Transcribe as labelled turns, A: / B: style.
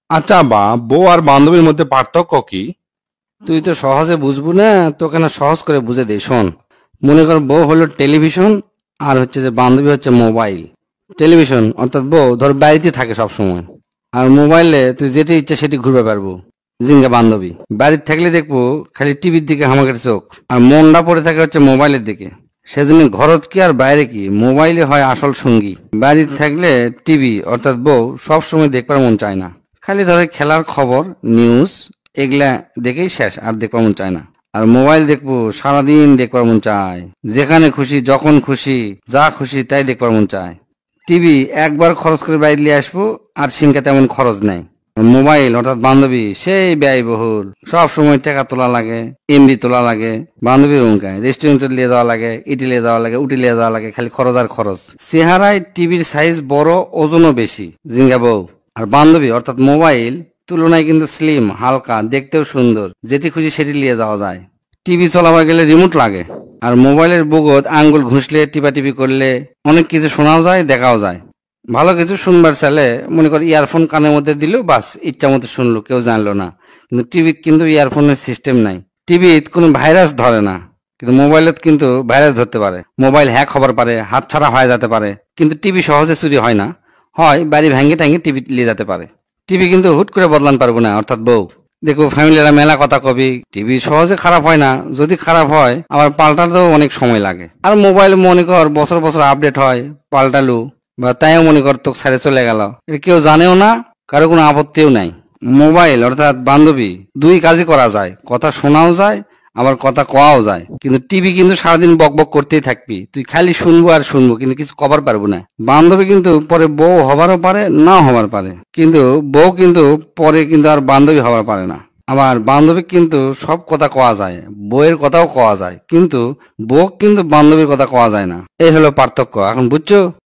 A: আচ্ছা বা বউ আর বান্ধবীর মধ্যে পার্থক্য কি?
B: তুই তো সহজে বুঝবো না, তোকে না সহজ করে বুঝে দে, শোন। মনে কর বউ হলো টেলিভিশন, আর হচ্ছে যে বান্ধবী হচ্ছে মোবাইল। টেলিভিশন অর্থাৎ বউ ধর বাড়িতে থাকে সব সময়, আর মোবাইলে তুই যেটি ইচ্ছা সেটি ঘুরবে পারবো। জিঙ্গা বান্ধবী বাড়িতে থাকলে দেখবো খালি টিভির দিকে হামাকের চোখ, আর মনটা পড়ে থাকে হচ্ছে মোবাইলের দিকে। সেজন্য ঘরত কি আর বাইরে কি, মোবাইলে হয় আসল সঙ্গী। বাড়িতে থাকলে টিভি অর্থাৎ বউ সব সময় দেখবার মন চায় না, খালি ধরে খেলার খবর, নিউজ, এগুলা দেখেই শেষ, আর দেখবার মন চায় না। আর মোবাইল দেখবো সারাদিন দেখবার মন চায়, যেখানে খুশি যখন খুশি যা খুশি তাই দেখবার মন চায়। টিভি একবার খরচ করে বাইরে নিয়ে আসবো, আর সিনকা তেমন খরচ নাই। মোবাইল অর্থাৎ বান্ধবী সেই ব্যয়বহুল, সব সময় টাকা তোলা লাগে, এমবি তোলা লাগে। বান্ধবীর অঙ্কায় রেস্টুরেন্টে নিয়ে যাওয়া লাগে, ইটি নিয়ে যাওয়া লাগে, উটি নিয়ে যাওয়া লাগে, খালি খরচ আর খরচ। চেহারায় টিভির সাইজ বড়, ওজনও বেশি, জিঙ্গা বউ। আর বান্ধবী অর্থাৎ মোবাইল তুলনায় কিন্তু স্লিম, হালকা, দেখতেও সুন্দর, যেটি খুশি সেটি নিয়ে যাওয়া যায়। টিভি চালাবার গেলে রিমোট লাগে, আর মোবাইলের বুগত আঙ্গুল ঘুষলে টিপাটিপি করলে অনেক কিছু শোনাও যায়, দেখাও যায়। ভালো কিছু শুনবার চাইলে মনে কর ইয়ারফোন কানের মধ্যে দিল, বাস ইচ্ছা মতো শুনলো, কেউ জানলো না। কিন্তু টিভিত কিন্তু ইয়ারফোনের সিস্টেম নাই, টিভিত কোনো ভাইরাস ধরে না। কিন্তু মোবাইলত কিন্তু ভাইরাস ধরতে পারে, মোবাইল হ্যাক হবার পারে, হাত ছাড়া হয়ে যেতে পারে। কিন্তু টিভি সহজে চুরি হয় না, হয় বাড়ি ভেঙে ট্যাঙ্গে টিভি নিয়ে যেতে পারে। টিভি কিন্তু হুট করে বদলান পারবো না, অর্থাৎ বউ। দেখো ফ্যামিলিরা মেলা কথা কবি, টিভি সহজে খারাপ হয় না, যদি খারাপ হয় আবার পাল্টাতেও অনেক সময় লাগে। আর মোবাইল মনে কর বছর বছর আপডেট হয়, পাল্টালু বা তাইও মনে কর তোকে ছেড়ে চলে গেল, এটা কেউ জানেও না, কারো কোনো আপত্তিও নাই। মোবাইল অর্থাৎ বান্ধবী দুই কাজই করা যায়, কথা শোনাও যায়, আবার কথা কওয়াও যায়। কিন্তু টিভি কিন্তু সারাদিন বক বক করতেই থাকবি, তুই খালি শুনবো আর শুনবো, কিন্তু কিছু কবার পারবো না। বান্ধবী কিন্তু পরে বউ হবারও পারে, না হবার পারে, কিন্তু বউ কিন্তু পরে কিন্তু আর বান্ধবী হবার পারে না। আবার বান্ধবী কিন্তু সব কথা কওয়া যায়, বউয়ের কথাও কওয়া যায়, কিন্তু বউ কিন্তু বান্ধবীর কথা কওয়া যায় না। এই হলো পার্থক্য, এখন বুঝছো?